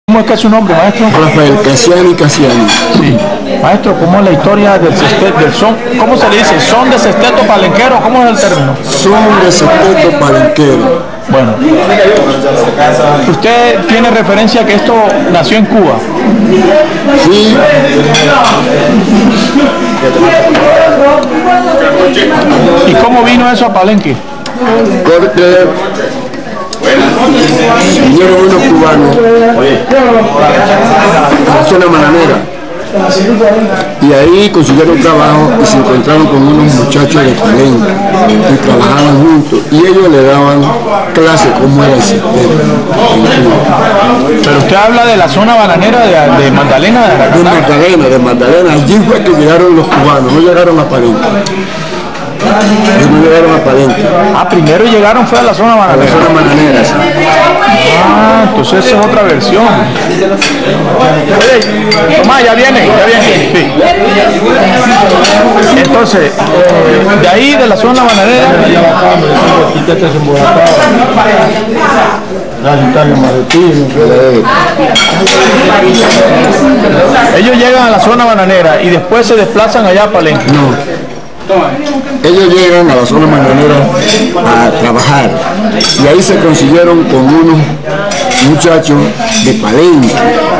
¿Cómo es que es su nombre, maestro? Rafael Casiani. Sí. Maestro, ¿cómo es la historia del son? ¿Cómo se le dice? ¿Son de sexteto palenquero? ¿Cómo es el término? Son de sexteto palenquero. Bueno. ¿Usted tiene referencia que esto nació en Cuba? Sí. ¿Y cómo vino eso a Palenque? Porque vinieron unos cubanos a la zona bananera y ahí consiguieron trabajo y se encontraron con unos muchachos de Palenque y trabajaban juntos y ellos le daban clase cómo era el sistema en Cuba. Pero usted habla de la zona bananera de Magdalena. De Magdalena, allí fue que llegaron los cubanos, no llegaron a Palenque. Ellos no llegaron a Palenque. Ah, primero llegaron fue a la zona bananera. A la zona bananera, sí. Ah, entonces esa es otra versión. Oye, Tomás, ya viene. Sí. Entonces, de ahí, de la zona bananera. Ellos llegan a la zona bananera y después se desplazan allá a Palenque. No. Ellos llegan a la zona bananera a trabajar y ahí se consiguieron con unos muchachos de Palenque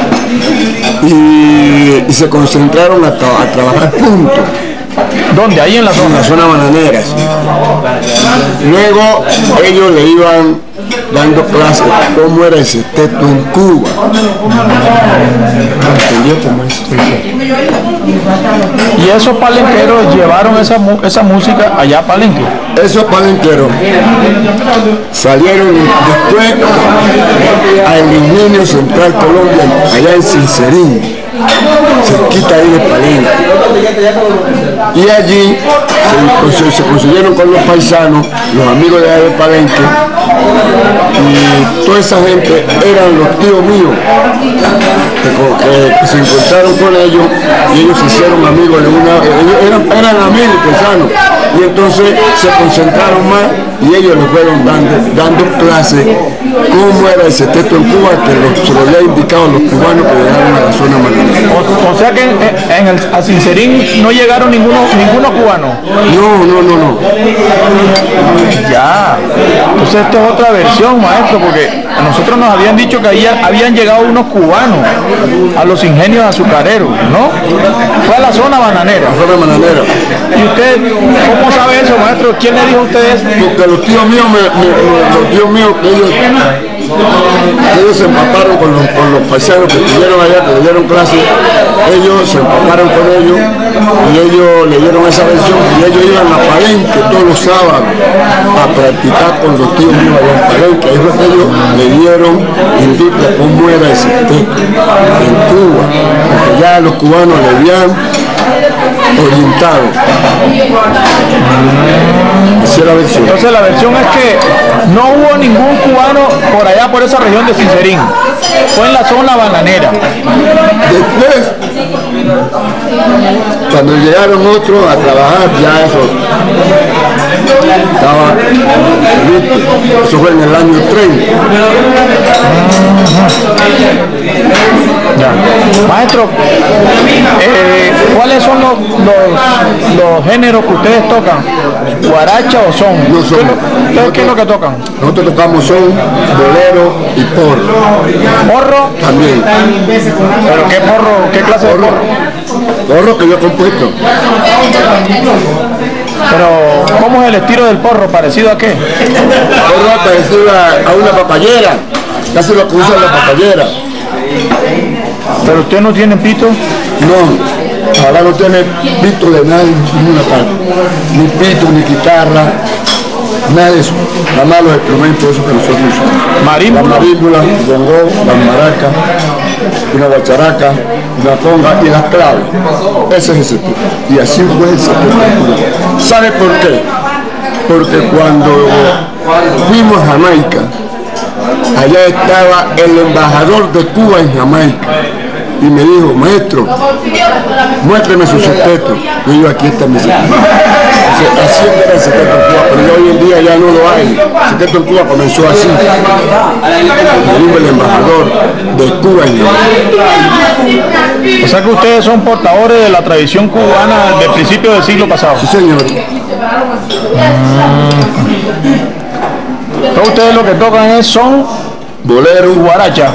y se concentraron a trabajar juntos. ¿Dónde? Ahí en la zona. En la zona bananera. Sí. Luego ellos le iban dando clases cómo era el sexteto en Cuba. ¿Entendió cómo es? Y esos palenqueros llevaron esa música allá a Palenque. Esos palenqueros salieron después al Ingenio Central Colombia, allá en Sincerín, cerquita ahí de Palenque. Y allí se consiguieron con los paisanos, los amigos de allá de Palenque, y toda esa gente eran los tíos míos que se encontraron con ellos y ellos se hicieron amigos de ellos eran amigos paisanos, y entonces se concentraron más y ellos les fueron dando clases cómo era el sexteto en Cuba, que se lo había indicado a los cubanos que llegaron a la zona bananera. O sea que a Sincerín no llegaron ninguno cubano. No. Ya. Entonces esta es otra versión, maestro, porque a nosotros nos habían dicho que habían llegado unos cubanos a los ingenios azucareros, ¿no? Fue a la zona bananera. La zona bananera. ¿Y usted cómo sabe eso, maestro? ¿Quién le dijo a usted eso? Porque los tíos míos, ellos se empaparon con los paisanos que estuvieron allá, que le dieron clases. Ellos se empaparon con ellos y ellos le dieron esa versión y ellos iban a Palenque todos los sábados a practicar con los tíos míos allá en Palenque. Ahí fue que ellos le dieron indica cómo era el sexteto en Cuba, porque ya los cubanos le habían orientado. Esa es la versión. Entonces la versión es que no hubo ningún cubano por allá, por esa región de Sincerín. Fue en la zona bananera. Después, cuando llegaron otros a trabajar, ya eso estaba listo. Eso fue en el año 30. Ya. Maestro, ¿cuáles son los géneros que ustedes tocan? ¿Guaracha o son? No son. ¿Ustedes qué es lo que tocan? Nosotros tocamos son, bolero y porro. ¿Porro? También. ¿Pero qué porro? ¿Qué clase de porro? Porro que yo he compuesto. Pero, ¿cómo es el estilo del porro? ¿Parecido a qué? Porro parecido a una papayera. Casi lo que usa la papayera. ¿Pero usted no tiene pito? No, ahora no tiene pito de nada en ninguna parte. Ni pito, ni guitarra, nada de eso. Nada más los instrumentos esos que nosotros usamos. Marímbula. La marímbula, el bongó, las maracas, una guacharaca, una conga y las claves. Ese es el sexteto. Y así fue el sexteto. ¿Sabe por qué? Porque cuando fuimos a Jamaica, allá estaba el embajador de Cuba en Jamaica y me dijo, maestro, muéstreme su sexteto. Y yo, aquí está mi sexteto. Así era el sexteto en Cuba, pero hoy en día ya no lo hay. El sexteto en Cuba comenzó así. Lo dijo el embajador de Cuba en O sea que ustedes son portadores de la tradición cubana del principio del siglo pasado. Sí, señor. Entonces ustedes lo que tocan son bolero, guaracha,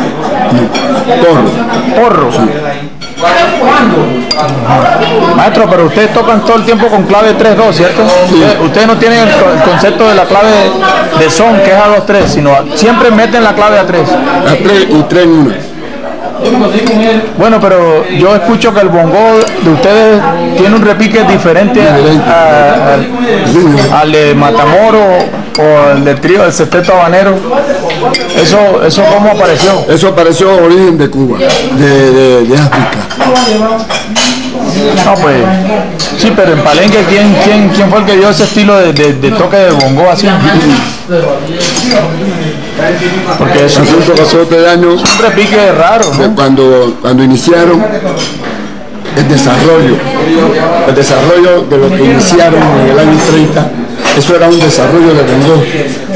porro. Sí. Maestro, pero ustedes tocan todo el tiempo con clave 3-2, ¿cierto? Sí. Ustedes no tienen el concepto de la clave de son, que es A2-3, sino siempre meten la clave A3. A3 y 3 en 1. Bueno, pero yo escucho que el bongo de ustedes tiene un repique diferente al de Matamoros o el del trío del sexteto habanero. ¿Eso cómo apareció? Eso apareció a origen de Cuba, de África. No, pues, sí, pero en Palenque, ¿quién fue el que dio ese estilo de toque de bongo así? Porque eso pasó 3 años. Es un repique raro, ¿no? Cuando iniciaron el desarrollo de lo que iniciaron en el año 30, eso era un desarrollo de bongo.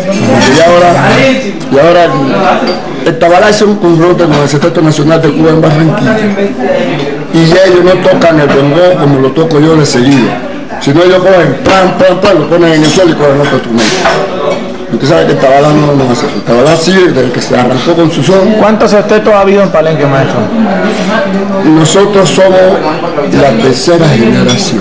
Y ahora el tabalá es un conjunto con el Sexteto Nacional de Cuba en Barranquilla. Y ya ellos no tocan el bongo como lo toco yo de seguido. Si no, ellos cogen lo ponen en el suelo y cogen otro instrumento. Usted sabe que el tabalá no hace eso. El tabalá sí, desde que se arrancó con su son. ¿Cuántos sextetos ha habido en Palenque, maestro? Nosotros somos la tercera generación.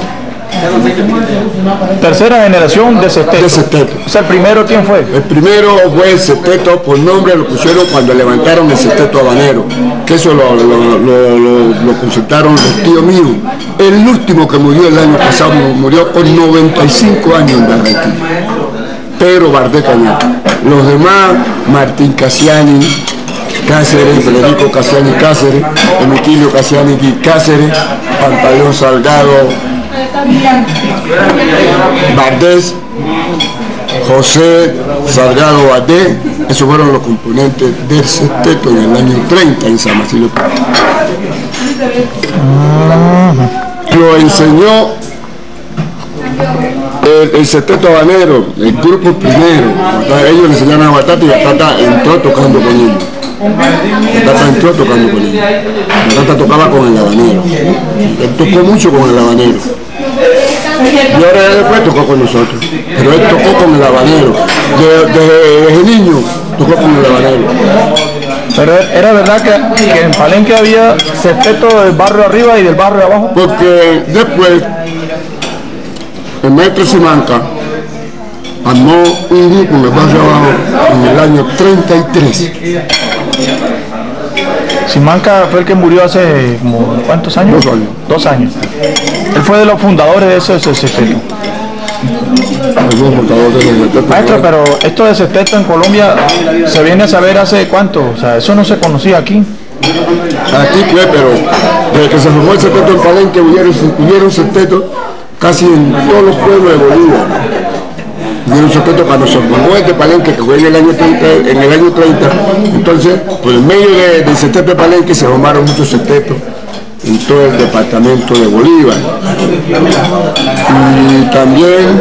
Tercera generación de sexteto. De sexteto. O sea, ¿el primero quién fue? El primero fue el sexteto, por nombre lo pusieron cuando levantaron el sexteto habanero, que eso lo consultaron los tíos míos. El último que murió el año pasado murió con 95 años en Barranquilla, Pedro Bardé Cañar. Los demás, Martín Casiani Cáceres, Federico Casiani Cáceres, Emitilio Casiani Cáceres, Pantaleón Salgado, Valdés, José Salgado Badé, esos fueron los componentes del sexteto en el año 30 en San Basilio. Lo enseñó el sexteto habanero, el grupo primero. Ellos le enseñaron a Batata y Batata entró tocando con ellos. Batata tocaba con el habanero. Él tocó mucho con el habanero. Y ahora después tocó con nosotros. Pero él tocó con el habanero. Desde niño tocó con el habanero. Pero era verdad que en Palenque había sexteto del barrio arriba y del barrio abajo. Porque después el maestro Simanca armó un grupo en el barrio abajo en el año 33. Simanca fue el que murió hace como, ¿cuántos años? 2 años. 2 años. Él fue de los fundadores de ese sexteto. Maestro, pero esto de sexteto en Colombia se viene a saber hace cuánto, o sea, eso no se conocía aquí. Aquí pues, pero desde que se formó el sexteto en Palenque hubieron sextetos casi en todos los pueblos de Bolivia. Hubieron sextetos cuando se formó este Palenque, que fue en el año 30, entonces por el medio del sexteto de Palenque se formaron muchos sextetos en todo el departamento de Bolívar. Y también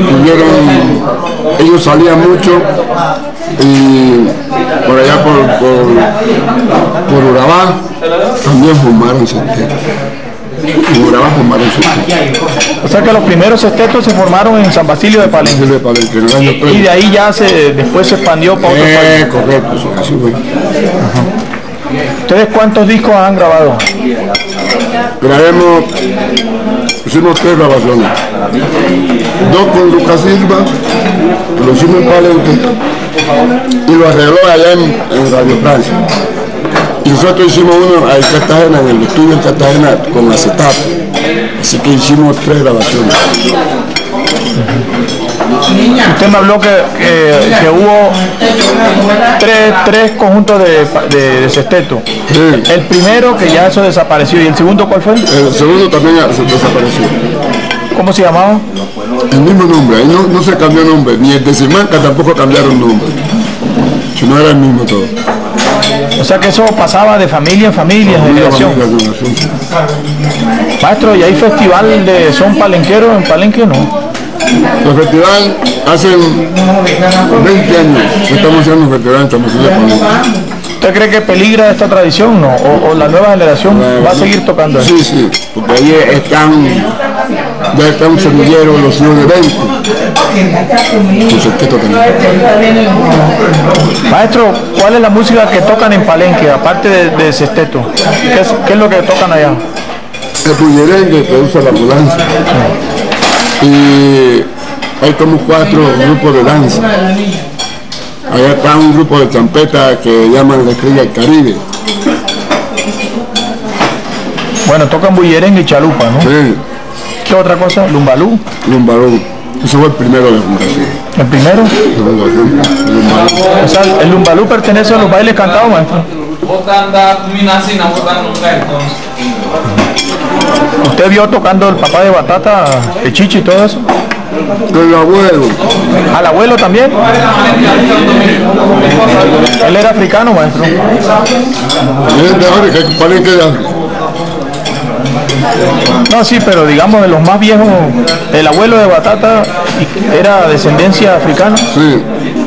ellos salían mucho y por allá por Urabá también formaron sextetos. O sea que los primeros sextetos se formaron en San Basilio de Palenque. Y de ahí ya después se expandió para otros países. Correcto, sí, así fue. ¿Ustedes cuántos discos han grabado? Hicimos 3 grabaciones. 2 con Lucas Silva, lo hicimos en Palenque y lo arregló allá en Radio Francia. Y nosotros hicimos uno en Cartagena, en el estudio en Cartagena, con acetato. Así que hicimos 3 grabaciones. Usted me habló que hubo tres conjuntos de sexteto. Sí. El primero, que ya eso desapareció. ¿Y el segundo cuál fue? El segundo también desapareció. ¿Cómo se llamaba? El mismo nombre, ahí no se cambió nombre. Ni el de Simanca tampoco cambiaron nombre. Si no era el mismo todo. O sea que eso pasaba de familia en familia, generación. Sí. Maestro, ¿y hay festival de son palenquero en Palenque o no? El festival hace 20 años que estamos haciendo un festival en San Martín de Palenque. ¿Usted cree que peligra esta tradición, no? ¿O la nueva generación va a seguir tocando eso? Sí, sí, porque ahí ya están semilleros los hijos de 20. Maestro, ¿cuál es la música que tocan en Palenque, aparte de sexteto? ¿Qué es lo que tocan allá? El bullerengue que usa la ambulancia. Y hay como 4 grupos de danza. Allá está un grupo de trompeta que llaman la Estrella del Caribe. Bueno, tocan bullerengue y chalupa, ¿no? Sí. ¿Qué otra cosa? ¿Lumbalú? Lumbalú. Ese fue el primero de la fundación. ¿El primero? Lumbalú. O sea, ¿el lumbalú pertenece a los bailes cantados, maestro? ¿Usted vio tocando el papá de Batata, el Chichi y todo eso? El abuelo. ¿Al abuelo también? Él era africano, maestro. Es de África, que Palenque de África. No, sí, pero digamos de los más viejos, el abuelo de Batata era descendencia africana. Sí.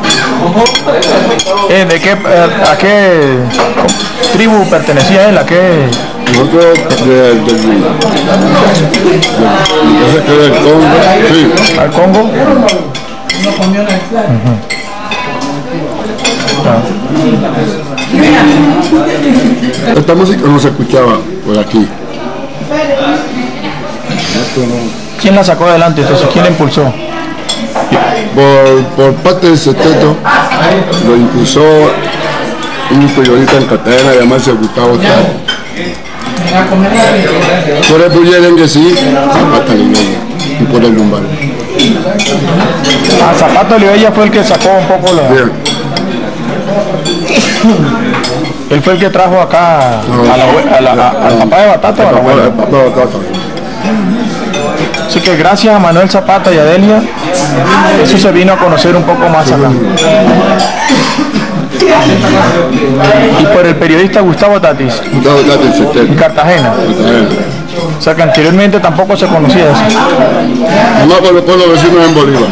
¿De qué, a qué tribu pertenecía él? ¿A qué? Nosotros del Congo, sí. ¿Al Congo? Esta música no se escuchaba por aquí. ¿Quién la sacó adelante entonces? ¿Quién la impulsó? Por parte del sexteto lo impulsó un periodista en Cartagena llamado Gustavo Taro. Por el bullerengue sí, Zapata Olivella, y por el lumbar. Zapata Olivella fue el que sacó un poco la... Bien. Él fue el que trajo acá al papá de Batata o a la abuela. Papá de Batata. Así que gracias a Manuel Zapata y a Delia, eso se vino a conocer un poco más acá. Y por el periodista Gustavo Tatis, en Cartagena. O sea que anteriormente tampoco se conocía eso. No, por los pueblos vecinos en Bolívar.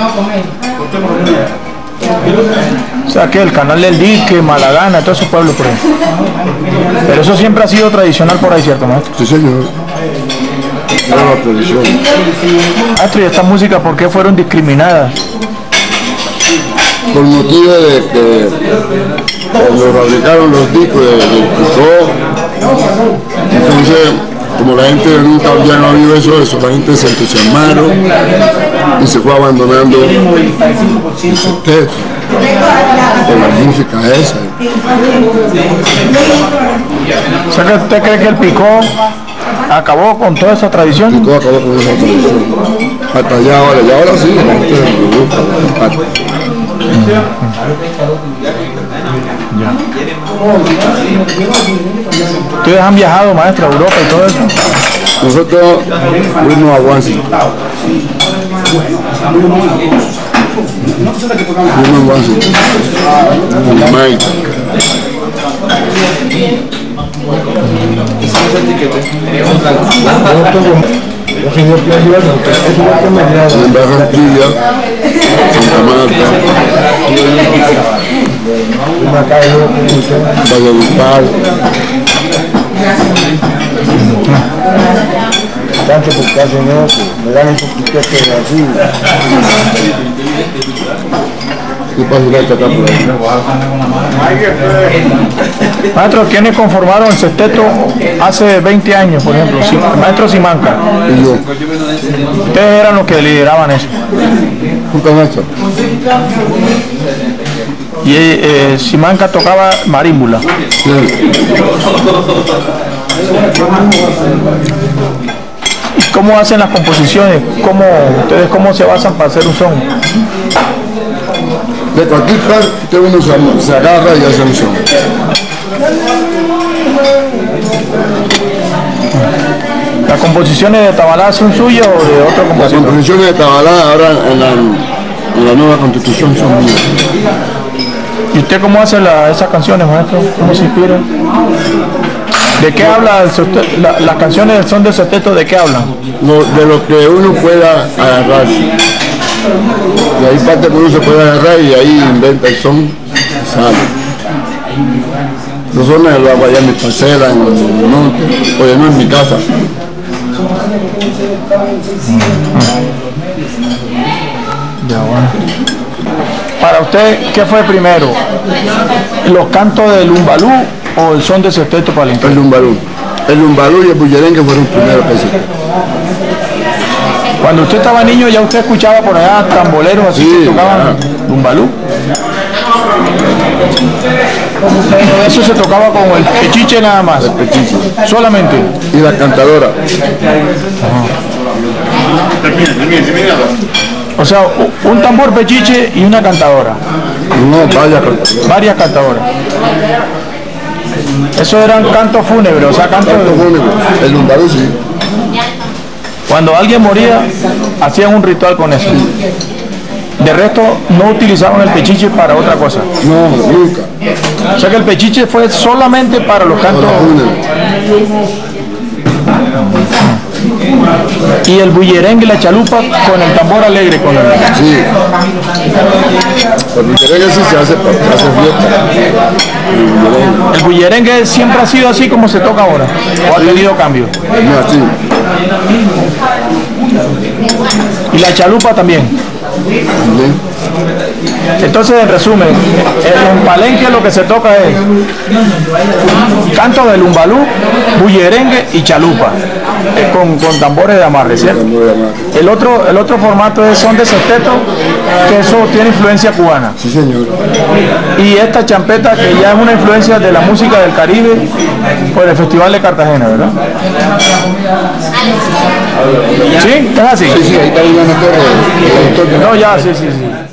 O sea que el canal del Dique, Malagana, todos esos pueblos por ahí. Pero eso siempre ha sido tradicional por ahí, ¿cierto, maestro? Sí, señor. Era la tradición. Maestro, ¿y esta música por qué fueron discriminadas? Por motivo de que cuando fabricaron los discos del Picó, entonces como la gente nunca ya no ha habido eso, la gente se entusiasmaron y se fue abandonando el sexteto por la música esa. O sea que usted cree que el Picó acabó con toda esa tradición. Picó acabó con esa tradición. Hasta allá ahora, y ahora sí, la gente le gusta. ¿Ustedes han viajado, maestro, a Europa y todo eso? Nosotros fuimos a Washington. Fuimos a Washington. En Jamaica. En Barranquilla, Santa Marta, Valledupar. Tanto porque hacen eso, me dan esos piquetes así. ¿Qué pasa acá por ahí? Maestro, ¿quiénes conformaron el sexteto hace 20 años, por ejemplo? Maestro Simanca. Y yo. Ustedes eran los que lideraban eso. Junto a Nacho. Y Simanca tocaba marímbula. Sí. ¿Y cómo hacen las composiciones? ¿Ustedes cómo se basan para hacer un son? De cualquier parte uno se agarra y hace un son. ¿Las composiciones de Tabalá son suyas o de otro Las compositor? composiciones de Tabalá ahora en la nueva constitución son mías. ¿Y usted cómo hace esas canciones, maestro? ¿Cómo se inspira? ¿De qué habla las canciones del son del sexteto? ¿De qué hablan? De lo que uno pueda agarrar. Y ahí parte que uno se puede agarrar y ahí inventa el son, sale. Los sones los hago allá en mi parcela, en el monte, oye, no en mi casa. Ya, bueno. Para usted, ¿qué fue primero? ¿Los cantos del lumbalú o el son de sexteto palenquero? El lumbalú. El lumbalú y el bullerengue fueron primeros que se. Cuando usted estaba niño, ya usted escuchaba por allá tamboleros así Sí, que tocaban lumbalú. Eso se tocaba con el pechiche nada más. El pechiche. Solamente. Y la cantadora. O sea, un tambor pechiche y una cantadora. No, vaya cantadora. Varias cantadoras. Eso eran cantos fúnebres, o sea, cantos Canto fúnebre. El lumbalú sí. Cuando alguien moría, hacían un ritual con eso. De resto, no utilizaban el pechiche para otra cosa. No, nunca. O sea que el pechiche fue solamente para los cantos. Para fúnebre. Y el bullerengue y la chalupa con el tambor alegre. Con el... Sí. El bullerengue sí se hace fiesta. El bullerengue siempre ha sido así como se toca ahora. ¿O ha tenido cambio? No, así. Y la chalupa también. Bien. Entonces, en resumen, en Palenque lo que se toca es canto de lumbalú, bullerengue y chalupa, con tambores de amarre, ¿cierto? El otro formato es son de sexteto, que eso tiene influencia cubana. Sí, señor. Y esta champeta, que ya es una influencia de la música del Caribe por el Festival de Cartagena, ¿verdad? ¿Sí? ¿Es así? Sí, ahí está el autor. No, ya, sí.